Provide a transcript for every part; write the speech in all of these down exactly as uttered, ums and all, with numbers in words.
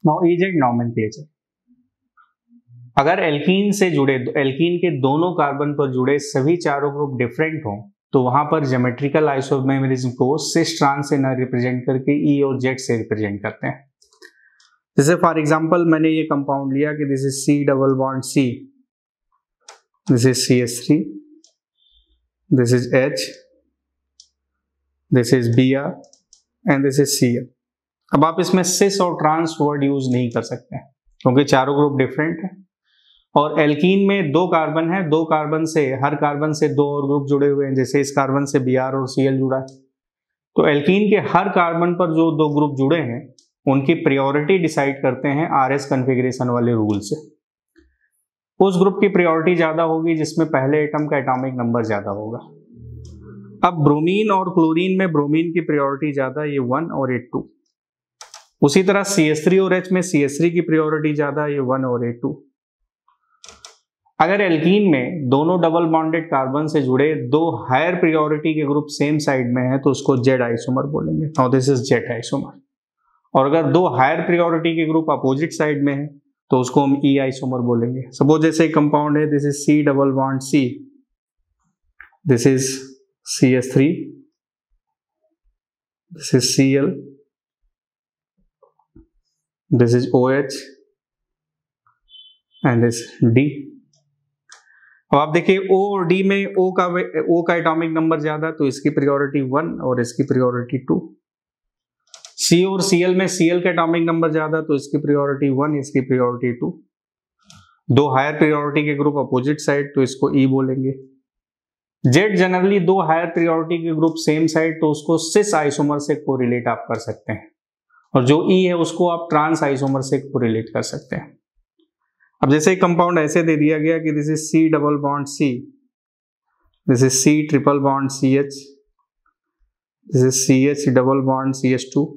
Now E Z nomenclature, अगर alkene से जुड़े एल्कीन के दोनों कार्बन पर जुड़े सभी चारों ग्रुप डिफरेंट हों तो वहां पर ज्योमेट्रिकल आइसोमेरिज्म को सिस ट्रांस से न रिप्रेजेंट करके ई और जेड से रिप्रेजेंट करते हैं। जैसे फॉर एग्जांपल मैंने ये कंपाउंड लिया कि this is C double bond C, this is C S three, this is H, this is B R and this is C L. अब आप इसमें सिस और ट्रांस वर्ड यूज नहीं कर सकते क्योंकि चारों ग्रुप डिफरेंट है और एल्कीन में दो कार्बन है, दो कार्बन से हर कार्बन से दो और ग्रुप जुड़े हुए हैं, जैसे इस कार्बन से बी आर और सी एल जुड़ा है। तो एल्कीन के हर कार्बन पर जो दो ग्रुप जुड़े हैं उनकी प्रायोरिटी डिसाइड करते हैं आरएस कॉन्फ़िगरेशन वाले रूल से। उस ग्रुप की प्रायोरिटी ज्यादा होगी जिसमें पहले एटम का एटॉमिक नंबर ज्यादा होगा। अब ब्रोमीन और क्लोरीन में ब्रोमीन की प्रायोरिटी ज्यादा, ये वन और ये टू। उसी तरह सी एच थ्री और एच में सी एच थ्री की प्रायोरिटी ज्यादा, ये वन और ये टू। अगर एल्कीन में दोनों डबल बॉन्डेड कार्बन से जुड़े दो हायर प्रायोरिटी के ग्रुप सेम साइड में है तो उसको जेड आइसोमर बोलेंगे। Now this is Z isomer. और अगर दो हायर प्रायोरिटी के ग्रुप अपोजिट साइड में है तो उसको हम ई आइसोमर बोलेंगे। सपोज जैसे एक कंपाउंड है, this is C double bond C, this is C H three, this is C L, this is O H and this D. अब आप देखिए O और D में O का O का एटॉमिक नंबर ज्यादा तो इसकी प्रायोरिटी वन और इसकी प्रायोरिटी टू। C और Cl में Cl का एटॉमिक नंबर ज्यादा तो इसकी प्रायोरिटी वन, इसकी प्रायोरिटी टू। दो हायर प्रायोरिटी के ग्रुप अपोजिट साइड तो इसको E बोलेंगे। Z जनरली दो हायर प्रायोरिटी के ग्रुप सेम साइड तो उसको सिस आइसोमर से कोरिलेट आप कर सकते हैं और जो E है उसको आप ट्रांस आइसोमर से कोरिलेट कर सकते हैं। अब जैसे एक कंपाउंड ऐसे दे दिया गया कि this is C double bond C, this is C triple bond C H, this is C H double bond C H two,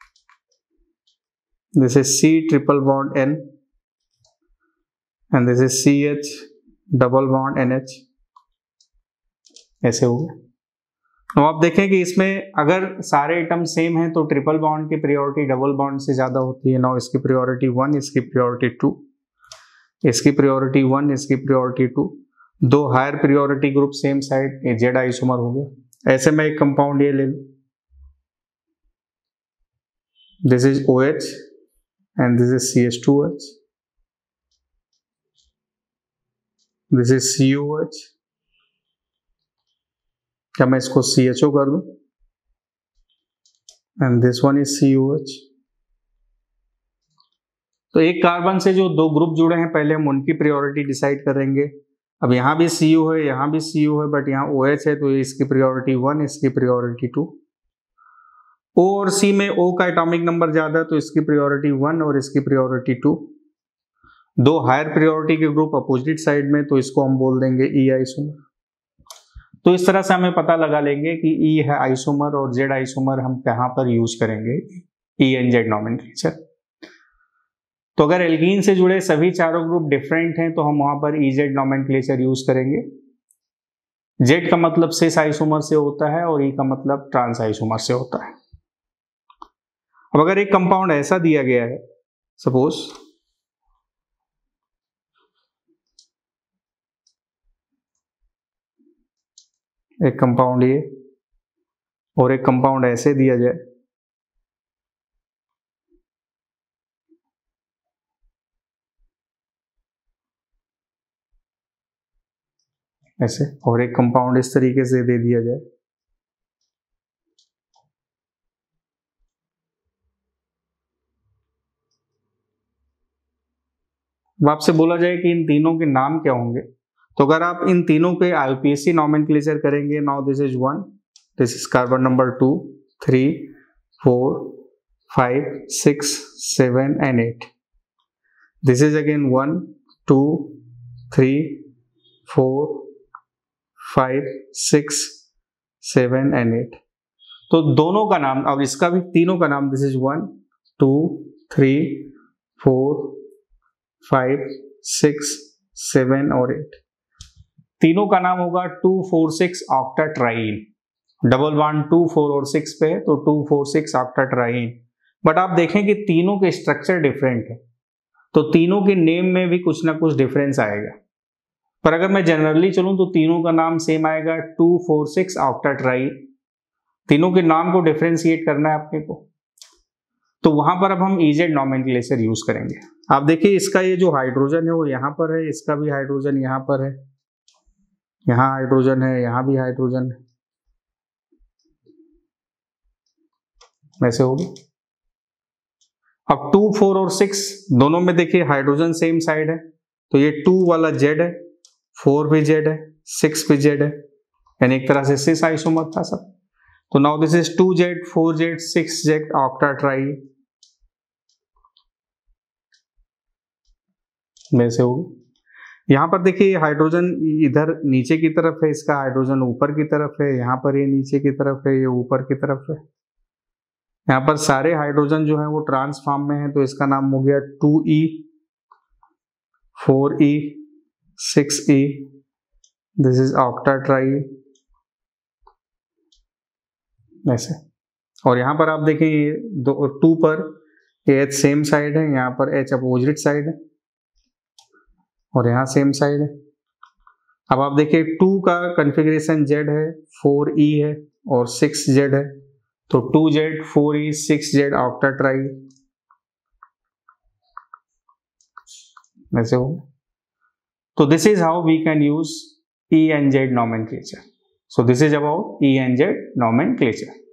this is C triple bond N and this is C H double bond N H. ऐसे हो गया। तो आप देखें कि इसमें अगर सारे एटम सेम हैं तो ट्रिपल बॉन्ड की प्रायोरिटी डबल बॉन्ड से ज्यादा होती है। नाउ इसकी प्रायोरिटी वन, इसकी प्रायोरिटी टू, इसकी प्रायोरिटी वन, इसकी प्रायोरिटी टू। दो higher priority group same side, ये जेड आइसोमर हो गया। ऐसे में एक कंपाउंड ये ले लो, this is O H and this is C H two H, this is C O H. क्या मैं इसको सी एच ओ कर दूं and this one is C O H. तो एक कार्बन से जो दो ग्रुप जुड़े हैं पहले हम उनकी प्रायोरिटी डिसाइड करेंगे। अब यहाँ भी सी यू है, यहाँ भी सी यू है, बट यहाँ ओ एच है तो इसकी प्रायोरिटी वन, इसकी प्रायोरिटी टू। O और C में O का एटॉमिक नंबर ज्यादा तो इसकी प्रायोरिटी वन और इसकी प्रायोरिटी टू। दो हायर प्रायोरिटी के ग्रुप अपोजिट साइड में तो इसको हम बोल देंगे ई आइसोमर। तो इस तरह से हमें पता लगा लेंगे कि ई है आइसोमर और जेड आइसोमर हम कहाँ पर यूज करेंगे, ई एंड जेड नॉमेनक्लेचर। तो अगर एल्कीन से जुड़े सभी चारों ग्रुप डिफरेंट हैं तो हम वहां पर इजेड नॉमेनक्लेचर यूज करेंगे। जेड का मतलब सिस आइसोमर से होता है और ई का मतलब ट्रांस आइसोमर से होता है। अब अगर एक कंपाउंड ऐसा दिया गया है, सपोज एक कंपाउंड ये और एक कंपाउंड ऐसे दिया जाए, ऐसे, और एक कंपाउंड इस तरीके से दे दिया जाए, अब आपसे बोला जाए कि इन तीनों के नाम क्या होंगे, तो अगर आप इन तीनों के आईयूपीएसी नॉमेनक्लेचर करेंगे, now this is one, this is carbon number two, three, four, five, six, seven and eight. This is again one, two, three, four, five, six, seven and eight. तो दोनों का नाम, अब इसका भी तीनों का नाम, this is one, two, three, four, five, six, seven और एट। तीनों का नाम होगा two four six octatriene. Double one two four और सिक्स पे है तो two four six octatriene. But आप देखें कि तीनों के स्ट्रक्चर डिफरेंट है, तो तीनों के नेम में भी कुछ ना कुछ डिफरेंस आएगा। पर अगर मैं जनरली चलूं तो तीनों का नाम सेम आएगा, टू फोर सिक्स ऑक्टाट्राई। तीनों के नाम को डिफरेंशिएट करना है आपके को, तो वहां पर अब हम इजेड नॉमेनक्लेचर यूज करेंगे। आप देखिए इसका ये जो हाइड्रोजन है वो यहाँ पर है, इसका भी हाइड्रोजन यहाँ पर है, यहाँ हाइड्रोजन है, यहाँ भी हाइड्रोजन है, वैसे होगी। अब टू फोर और सिक्स दोनों में देखिए हाइड्रोजन सेम साइड है, तो ये टू वाला जेड है, फोर भी जेड है, सिक्स भी जेड है, यानी एक तरह से सिस आइसोमर था सब। तो now this is two Z, four Z, six Z octatriene, वैसे होगी। यहां पर देखिए हाइड्रोजन इधर नीचे की तरफ है, इसका हाइड्रोजन ऊपर की तरफ है, यहाँ पर ये नीचे की तरफ है, ये ऊपर की तरफ है। यहाँ पर सारे हाइड्रोजन जो है वो ट्रांस फॉर्म में है, तो इसका नाम हो गया two E, four E, six E, this is octatriene, ऐसे। और यहाँ पर आप देखें दो टू पर एच सेम साइड है, यहाँ पर एच अपोजिट साइड है, और यहाँ सेम साइड है। अब आप देखिए टू का कॉन्फ़िगरेशन जेड है, फोर ई है और सिक्स जेड है, तो two Z, four E, six Z octatriene, ऐसे हो। तो this is how we can use E and Z nomenclature. So this is about E and Z nomenclature.